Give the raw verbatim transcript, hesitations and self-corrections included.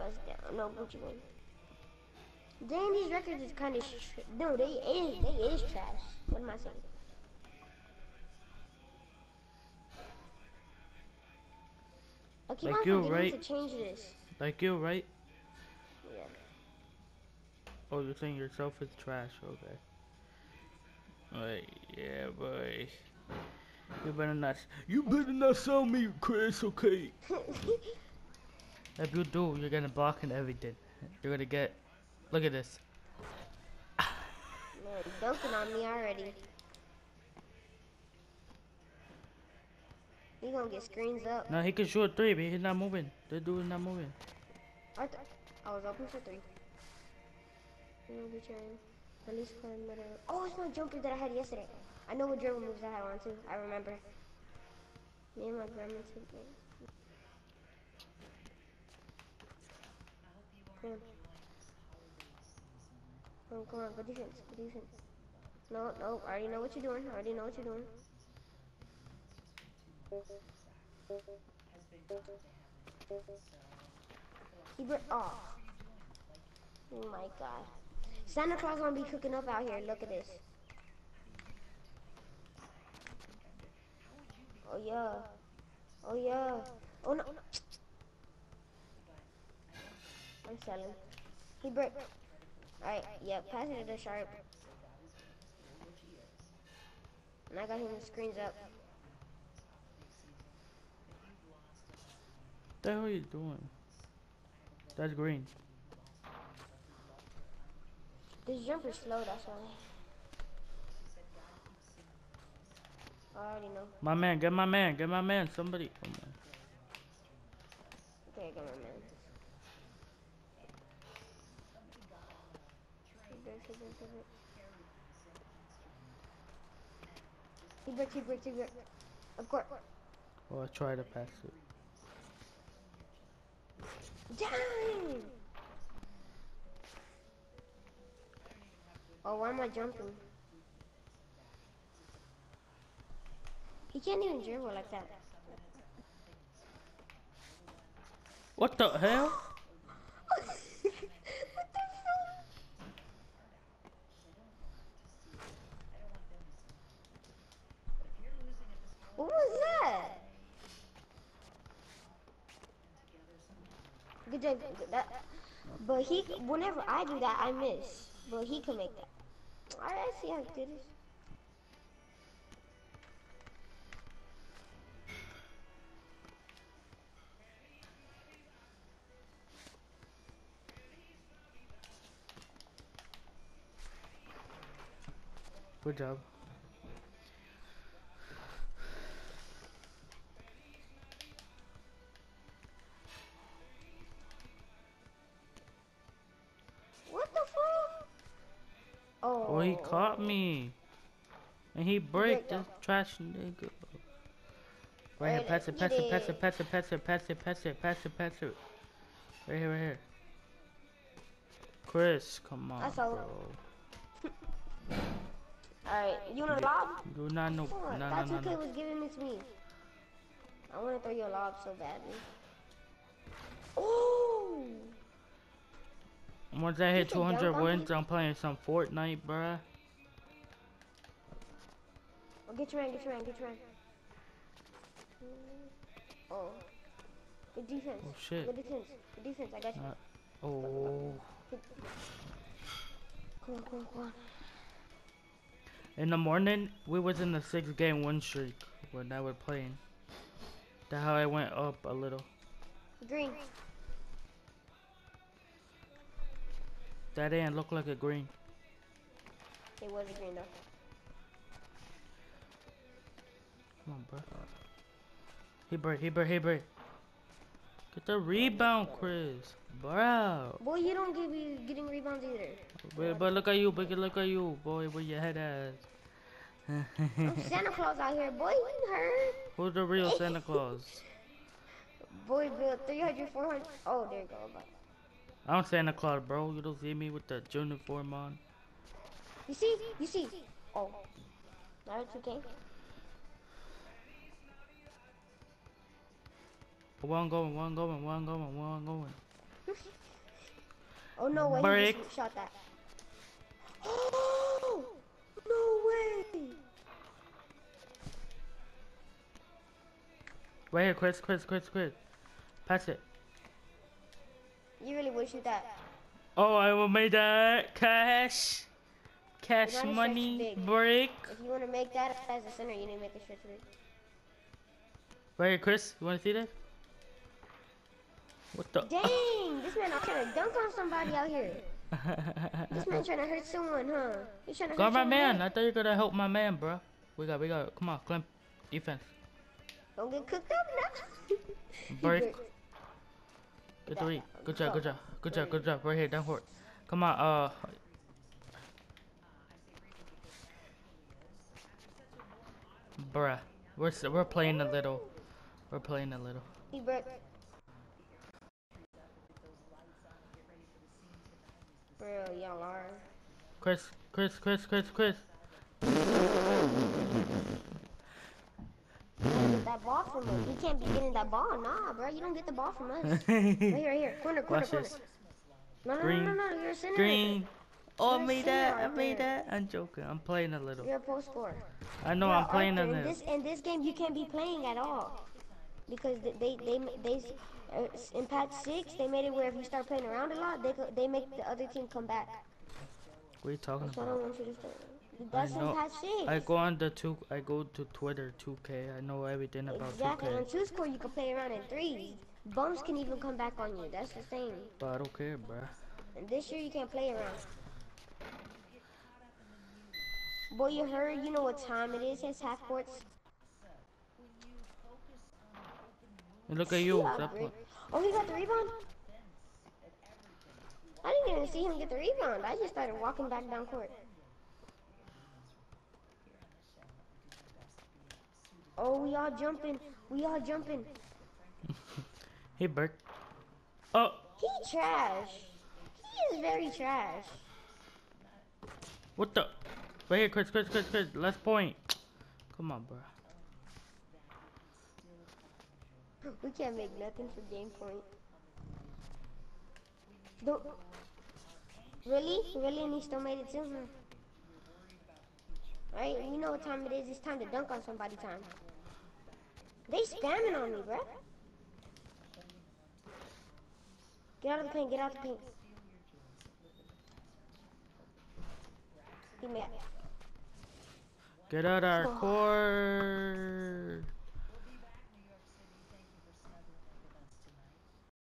Bust down. No, Gucci Mane. Dang, these records is kind of no, they is they is trash. What am I saying? I keep Like on you, forgetting right? to change this. Like you, right? Yeah. Oh, you're saying yourself is trash. Okay. Alright, yeah, boy. You better not. You better not sell me, Chris. Okay. If you do, you're gonna block and everything. You're gonna get. Look at this. Man, dunking on me already. He gonna get screens up. No, he can shoot three, but he's not moving. The dude is not moving. Arthur, I was open for three. You know, return. Release climb middle. Oh, it's my jumper that I had yesterday. I know what dribble moves I had on too. I remember. Me and my grandma took it. Come on. Come on, come on. Good defense. Good defense. No, no. I already know what you're doing. I already know what you're doing. Keep it off. Oh my god. Santa Claus gonna be cooking up out here. Look at this. Oh yeah. Oh yeah. Oh no. I'm selling. He break. Alright, yeah, pass it to Sharp. And I got him the screens up. What the hell are you doing? That's green. This jumper's slow, that's why. I already know. My man, get my man, get my man. Somebody. Oh, man. Okay, I got my man. He breaks, he breaks, he breaks. Of course. Oh, I try to pass it. Dang! Oh, why am I jumping? He can't even dribble like that. What the hell? What the fuck? What was that? Good job. That, but he, whenever I do that, I miss. But he can make that. Alright, I see how good it is. Good job. What the fuck? Oh. Oh, he caught me. And he break this trash nigga. Right here, pass it, pass it, pass it, pass it, pass it, pass it, pass it, pass it, pass it. Right here, right here. Chris, come on, bro. Alright, you want a lob? Do not know. No, no, That's no, okay no. was giving it to me. I want to throw you a lob so badly. Oh! Once I hit two hundred wins, I'm playing some Fortnite, bruh. Oh, get your man, get your man, get your man. Oh. Good defense. Oh, shit. Good defense. Good defense, I got you. Uh, oh. Come on, come on, come on. In the morning, we was in the six game win streak when I was playing. That's how I went up a little. Green. That didn't look like a green. It was a green though. Come on, bro. He break, he break, he break. Get the rebound, Chris. Bro. Boy, you don't give me getting rebounds either. But, but look at you, but look at you, boy, where your head at. I'm Santa Claus out here, boy. You heard? Who's the real Santa Claus? Boy, Bill, three hundred, four hundred. Oh, there you go. I'm Santa Claus, bro. You don't see me with the uniform on. You see? You see? Oh. Now it's okay. One going, one going, one going, one going. Oh no way, he Break. just shot that. Oh, no way. Right here, Chris, Chris, Chris, Chris. Pass it. You really would shoot that. Oh, I will make that cash. Cash gotta stretch money big. break. If you want to make that as a center, you need to make a stretch big. Right here, Chris. You want to see this? What the? Dang, this man, I'm trying to dunk on somebody out here. This man trying to hurt someone, huh? He's trying to Guard hurt my someone. man. Back. I thought you were gonna help my man, bro. We got, we got. Come on, Clem. Defense. Don't get cooked up now. Break. Good three. Good job, good job. Good job, good job. Right here, down court. Come on, uh. Bruh. We're, s- we're playing a little. We're playing a little. He broke. Bro, y'all are. Chris, Chris, Chris, Chris, Chris. Get that ball from him. He can't be getting that ball. Nah, bro. You don't get the ball from us. Right here, right here. Corner, corner, Watch corner. this. No, no, Green. no, no, no. You're a center. Green. Oh, I You're a made center that. I right made there. that. I'm joking. I'm playing a little. You're a post scorer. I know Bro, I'm playing a Arthur, in little. this in this game you can't be playing at all because they they they, they uh, in patch six they made it where if you start playing around a lot they co- they make the other team come back. What are you talking That's what I about? want you to say. That's in know. patch six. I go on the two. I go to Twitter two K. I know everything about Exactly. two K. On two score you can play around in threes. Bumps can even come back on you. That's the thing. But I don't care, bruh. And this year you can't play around. Boy, you heard. You know what time it is. It's half courts. And look at you. Yeah, That great. one. Oh, he got the rebound? I didn't even see him get the rebound. I just started walking back down court. Oh, we all jumping. We all jumping. Hey, Bert. Oh, He trash. He is very trash. what the? Right here, Chris, Chris, Chris, Chris. Last point. Come on, bruh. We can't make nothing for game point. Don't. Really? Really? And he still made it too? Hmm. Right? You know what time it is. It's time to dunk on somebody time. They spamming on me, bruh. Get out of the paint. Get out of the paint. Give me that. Get out our court.